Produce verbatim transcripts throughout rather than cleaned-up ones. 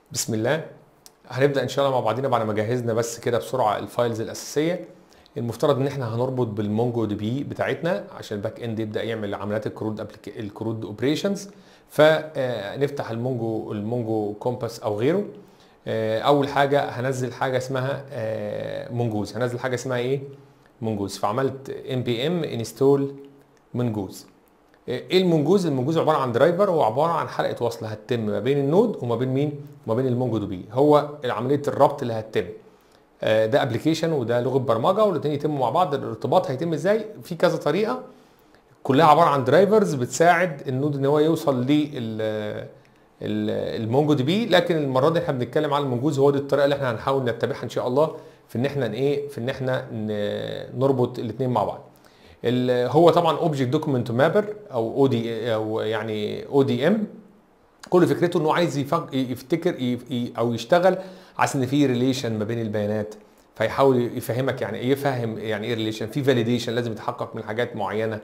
بسم الله. هنبدا ان شاء الله مع بعضينا بعد ما جهزنا بس كده بسرعه الفايلز الاساسيه. المفترض ان احنا هنربط بالمونجو دي بي بتاعتنا عشان الباك اند يبدا يعمل عمليات الكرود الكرود اوبريشنز. فنفتح المونجو المونجو كومباس او غيره. اول حاجه هنزل حاجه اسمها مونجوز. هنزل حاجه اسمها ايه؟ مونجوز. فعملت ام بي ام انستول مونجوز. ايه المونجوز؟ المونجوز عباره عن درايفر، هو عباره عن حلقه وصل هتتم ما بين النود وما بين مين؟ وما بين المونجو دي بي. هو عمليه الربط اللي هتتم. ده ابلكيشن وده لغه برمجه والاثنين يتموا مع بعض. الارتباط هيتم ازاي؟ في كذا طريقه، كلها عباره عن درايفرز بتساعد النود ان هو يوصل لل المونجو دي بي. لكن المره دي احنا بنتكلم على المونجوز، هو دي الطريقه اللي احنا هنحاول نتبعها ان شاء الله في ان احنا ايه في ان احنا نربط الاثنين مع بعض. هو طبعا اوبجكت دوكيمنت مابر او او دي او يعني او دي ام. كل فكرته انه عايز يفتكر او يشتغل على ان في ريليشن ما بين البيانات، فيحاول يفهمك يعني ايه، يفهم يعني ايه ريليشن، في فاليديشن لازم يتحقق من حاجات معينه،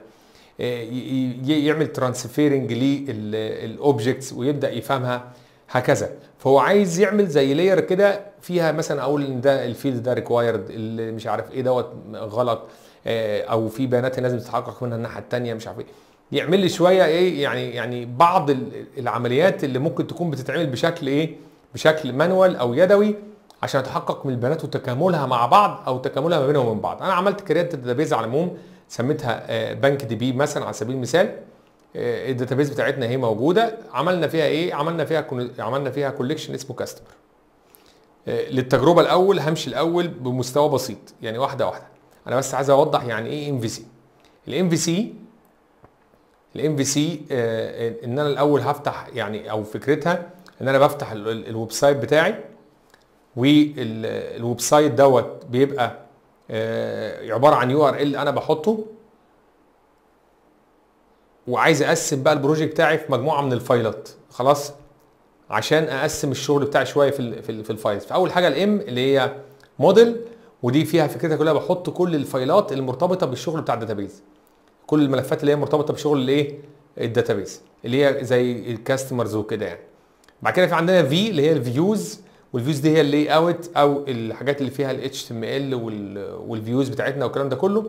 يعمل ترانسفيرنج للاوبجكتس ويبدا يفهمها هكذا. فهو عايز يعمل زي لاير كده فيها مثلا اقول ان ده الفيلد ده ريكوايرد، اللي مش عارف ايه دوت غلط، او في بيانات لازم تتحقق منها الناحيه الثانيه مش عارف ايه. يعمل لي شويه ايه يعني يعني بعض العمليات اللي ممكن تكون بتتعمل بشكل ايه بشكل مانوال او يدوي عشان اتحقق من البيانات وتكاملها مع بعض او تكاملها ما بينهم وبين بعض. انا عملت كريت داتابيز على العموم، سميتها بنك دي بي مثلا على سبيل المثال. الداتابيز بتاعتنا اهي موجوده. عملنا فيها ايه؟ عملنا فيها عملنا فيها كوليكشن اسمه كاستمر. للتجربه الاول همشي الاول بمستوى بسيط، يعني واحده واحده. انا بس عايز اوضح يعني ايه ام في سي. الام في سي الام في سي ان انا الاول هفتح يعني او فكرتها ان انا بفتح الويب سايت بتاعي، والويب سايت دوت بيبقى عباره عن يو ار ال انا بحطه، وعايز اقسم بقى البروجكت بتاعي في مجموعه من الفايلات. خلاص، عشان اقسم الشغل بتاعي شويه في في الفايلز. فاول حاجه الام اللي هي موديل، ودي فيها فكرتها كلها بحط كل الفايلات المرتبطه بالشغل بتاع الداتابيز، كل الملفات اللي هي مرتبطه بشغل الايه الداتابيز اللي هي زي الكاستمرز وكده يعني. بعد كده في عندنا في اللي هي الفيوز، والفيوز دي هي اللي اوت او الحاجات اللي فيها الاتش تي ام ال والفيوز بتاعتنا والكلام ده كله.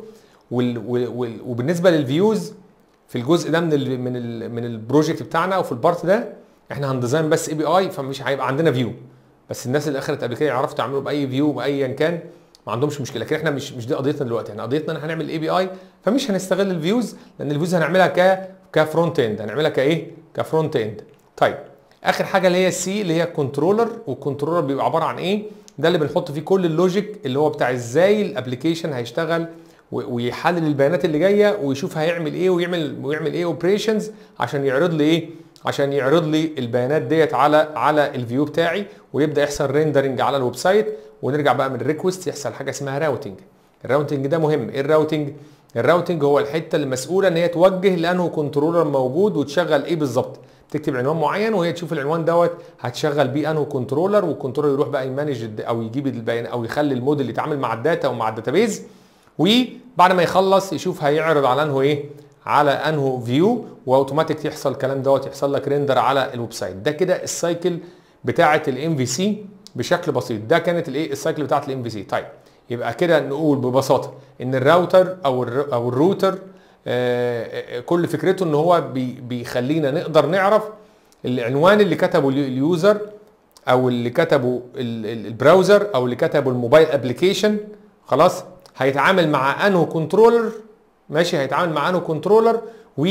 وبالنسبه للفيوز في الجزء ده من ال من ال من البروجكت بتاعنا وفي البارت ده احنا هنديزاين بس اي بي اي، فمش هيبقى عندنا فيو. بس الناس اللي اخرت قبل كده يعرفوا تعملوا باي فيو بايا كان ما عندهمش مشكله. لكن احنا مش مش دي قضيتنا دلوقتي. احنا قضيتنا ان احنا هنعمل اي بي اي، فمش هنستغل الفيوز لان الفيوز هنعملها ك كفرونت اند، هنعملها كايه كفرونت اند. طيب اخر حاجه اللي هي السي اللي هي كنترولر. والكنترولر بيبقى عباره عن ايه؟ ده اللي بنحط فيه كل اللوجيك اللي هو بتاع ازاي الابلكيشن هيشتغل ويحلل البيانات اللي جايه ويشوف هيعمل ايه ويعمل ويعمل ايه اوبريشنز عشان يعرض لي ايه عشان يعرض لي البيانات ديت على على الفيو بتاعي، ويبدا يحصل ريندرنج على الويب سايت. ونرجع بقى من الريكوست يحصل حاجه اسمها راوتنج. الراوتنج ده مهم. ايه الراوتنج؟ الراوتنج هو الحته المسؤوله ان هي توجه لانه كنترولر موجود وتشغل ايه بالظبط. تكتب عنوان معين وهي تشوف العنوان دوت هتشغل بيه انه كنترولر، والكنترولر يروح بقى يمانج او يجيب البيان او يخلي الموديل يتعامل مع الداتا ومع الداتابيز، وبعد ما يخلص يشوف هيعرض على انه ايه على انه فيو، واوتوماتيك يحصل الكلام دوت يحصل لك ريندر على الويب سايت. ده كده السايكل بتاعه الام في سي بشكل بسيط. ده كانت الايه السايكل بتاعه الام في سي. طيب يبقى كده نقول ببساطه ان الراوتر او الر او الروتر آه كل فكرته ان هو بي بيخلينا نقدر نعرف العنوان اللي كتبه اليوزر او اللي كتبه البراوزر او اللي كتبه الموبايل ابلكيشن. خلاص، هيتعامل مع انه كنترولر. ماشي، هيتعامل مع انه كنترولر و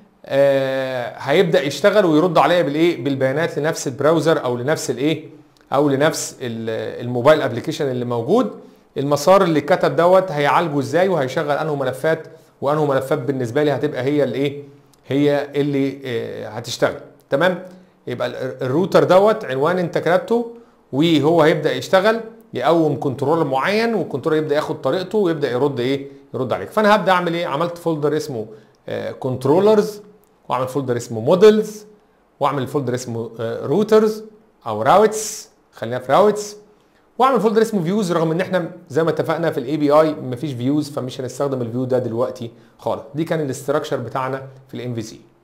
آه هيبدا يشتغل ويرد عليا بالايه بالبيانات لنفس البراوزر او لنفس الايه او لنفس الموبايل ابلكيشن اللي موجود. المسار اللي اتكتب دوت هيعالجه ازاي وهيشغل انه ملفات وانه ملفات بالنسبه لي هتبقى هي الايه هي اللي آه هتشتغل. تمام. يبقى الروتر دوت عنوان انت كتبته وهو هيبدا يشتغل يقوم كنترولر معين، والكنترولر يبدا ياخد طريقته ويبدا يرد ايه يرد عليك. فانا هبدا اعمل ايه؟ عملت فولدر اسمه كنترولرز، واعمل فولدر اسمه موديلز، واعمل فولدر اسمه روترز او راوتس، خلينا في راوتس، واعمل فولدر اسمه فيوز. رغم ان احنا زي ما اتفقنا في الاي بي اي مفيش فيوز، فمش هنستخدم الفيو ده دلوقتي خالص. دي كان الاستراكشر بتاعنا في الام في سي.